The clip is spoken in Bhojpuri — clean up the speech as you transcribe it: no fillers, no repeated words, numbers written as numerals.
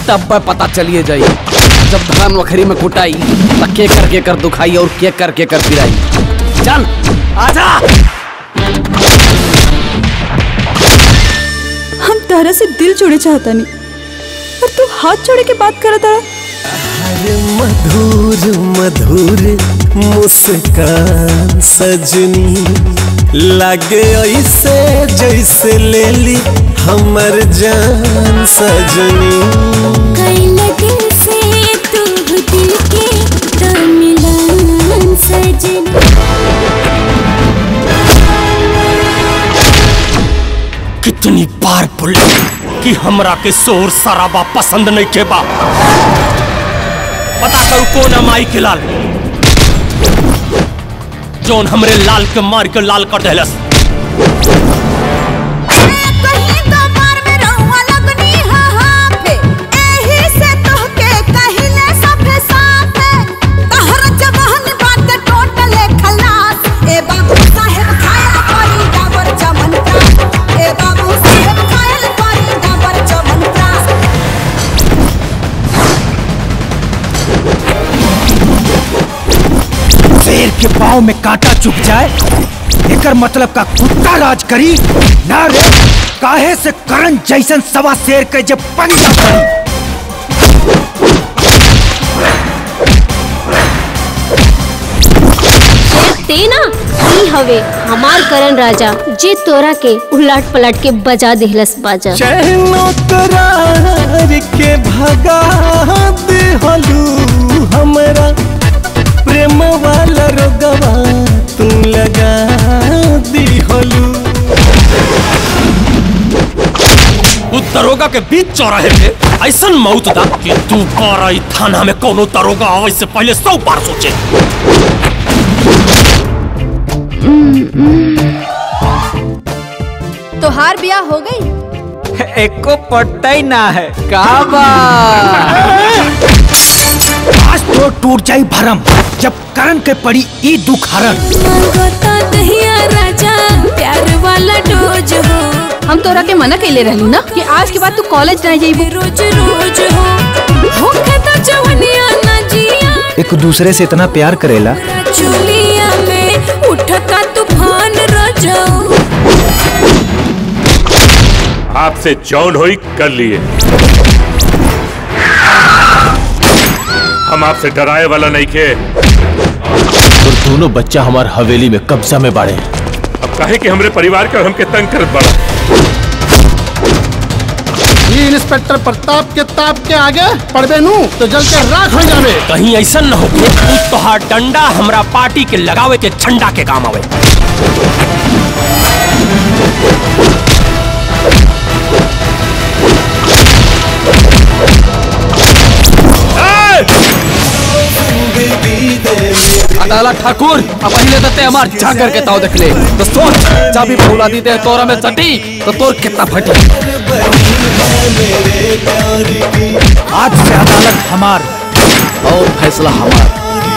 तब पता चलिए जाई जब धान वखरी में कुटाई तो के कर दुखाई और के कर पिराई। चल आजा। हम तारा से दिल जोड़े चाहता नहीं और तू हाथ जोड़े के बात करता है। मधुर मधुर मुस्कान सजनी लागे ऐसे जैसे ले ली हमर जान सजनी। कई लगे से तू दिल के तो मिलन सजनी। कितनी बार बोले कि हमरा के शोर शराबा पसंद नहीं के बा। पता करू कौन माई के लाल जोन हमरे लाल के मार के लाल कर देलस। शेर के पाँव में कांटा चुभ जाए एकर मतलब का कुत्ता राज करी ना रे। काहे से करण जैसन सवा शेर के जब पंजा पड़ी। तेना ई हवे हमार करण राजा जे तोरा के उलट पलट के बजा देहलस बाजा। चैनो करार के भगा दे हलू हमरा प्रेम वाला रोगवा तू लगा दी हलू। दरोगा के बीच चौराहे पे ऐसा मौत दा कि तू बारा थाना में कोनो दरोगा आवे से पहले 100 बार सोचे। तोहार ब्याह हो गई? एको पट्टा ही ना है का आज तो टूट जाई भरम जब करण के पड़ी ई दुख हरण। राजा प्यार वाला डोज हो। हम तोरा के मना कैले रहलू ना कि आज के बाद तू कॉलेज नहीं जाइबू। रोज रोज हो तो जवनिया ना जिया। एक दूसरे से इतना प्यार करेला चुलिया में उठता तूफान रोजो। आपसे जौन होई कर लिए। हम आपसे डराए वाला नहीं के। और दोनों बच्चा हमार हवेली में कब्जा में बाड़े। अब काहे कि हमरे परिवार के और हमके तंग करत बड़ा। ये इंस्पेक्टर प्रताप के ताप के आगे पड़बे नू तो जल के राख हो जावे। कहीं ऐसा न हो कि तोहार डंडा हमरा पार्टी के लगावे के झंडा के काम आवे। अदालत ठाकुर अब पहले दते हमार जाकर के ताव देख ले तो सोच चाबी फूला दी दे तोरा में सटी तो तोर कितना फटी। आज से अदालत हमार और फैसला हमार।